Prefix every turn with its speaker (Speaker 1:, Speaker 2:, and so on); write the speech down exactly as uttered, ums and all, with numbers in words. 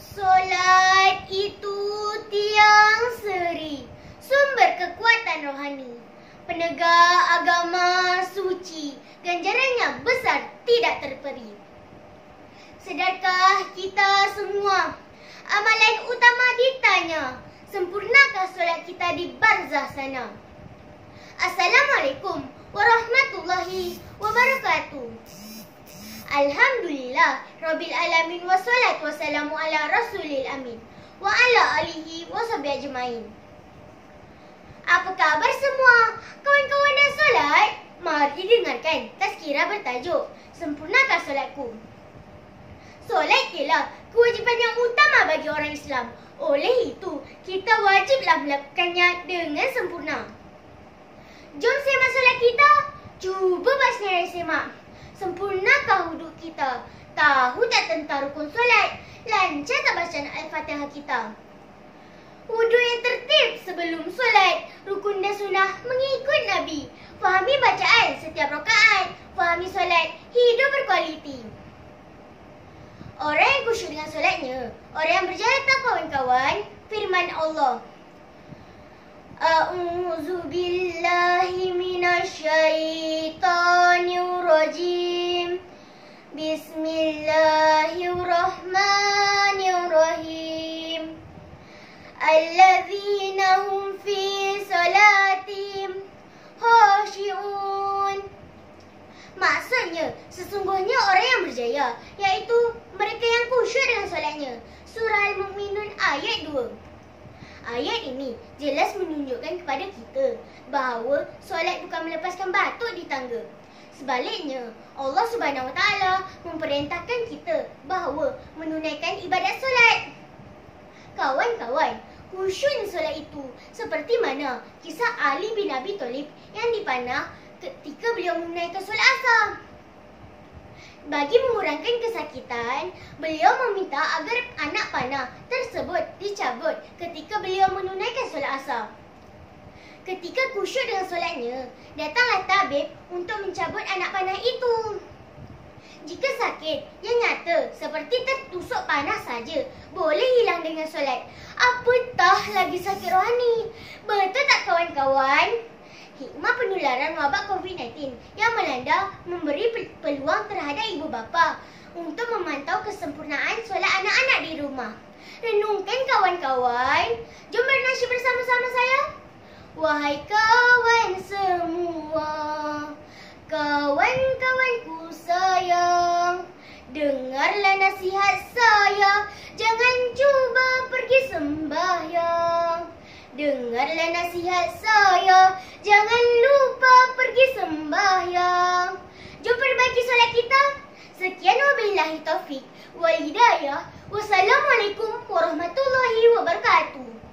Speaker 1: Solat itu tiang seri, sumber kekuatan rohani, penegak agama suci, ganjarannya besar tidak terperi. Sedarkah kita semua, amalan utama ditanya, sempurnakah solat kita di barzah sana? Assalamualaikum warahmatullahi wabarakatuh. Alhamdulillah Rabbil Alamin, wassalatu wassalamu ala Rasulil Amin wa ala alihi wa sahbihi ajmain. Apa khabar semua? Kawan-kawan dan solat? Mari dengarkan tazkirah bertajuk Sempurnakah Solatku. Solat ialah kewajipan yang utama bagi orang Islam. Oleh itu, kita wajiblah melakukannya dengan sempurna. Jom semak solat kita. Cuba basnai semak. Sempurnakah wuduk kita? Tahu tak tentang rukun solat? Lancar tak bacaan Al-Fatihah kita? Wuduk yang tertib sebelum solat, rukun dan sunnah mengikut Nabi. Fahami bacaan setiap rakaat, fahami solat, hidup berkualiti. Orang yang khusyuk dengan solatnya, orang yang berjalan tak kawan-kawan, firman Allah. A'udzu billahi minasyaitonir rajim. Bismillahirrahmanirrahim. Alladzina hum fi salatihim khashi'un. Maksudnya, sesungguhnya orang yang berjaya, iaitu mereka yang khusyuk dengan solatnya. Surah Al-Mu'minun ayat dua. Ayat ini jelas menunjukkan kepada kita bahawa solat bukan melepaskan batuk di tangga. Sebaliknya, Allah Subhanahu Wa Taala memerintahkan kita bahawa menunaikan ibadat solat. Kawan-kawan, khusyuk solat itu seperti mana kisah Ali bin Abi Thalib yang dipanah ketika beliau menunaikan solat asar. Bagi mengurangkan kesakitan, beliau meminta agar anak panah tersebut dicabut ketika beliau menunaikan solat asar. Ketika khusyuk dengan solatnya, datanglah tabib untuk mencabut anak panah itu. Jika sakit yang nyata seperti tertusuk panah saja boleh hilang dengan solat, apatah lagi sakit rohani. Betul tak kawan-kawan? Hikmah penularan wabak covid sembilan belas yang melanda memberi peluang terhadap ibu bapa untuk memantau kesempurnaan solat anak-anak di rumah. Renungkan kawan-kawan. Jom bernasyid bersama-sama saya. Wahai kawan semua, kawan-kawanku sayang, dengarlah nasihat saya, jangan cuba pergi sembahyang. Dengarlah nasihat saya, jangan lupa pergi sembahyang. Jom perbaiki solat kita. Sekian wabillahi taufik wal hidayah. Wassalamualaikum warahmatullahi wabarakatuh.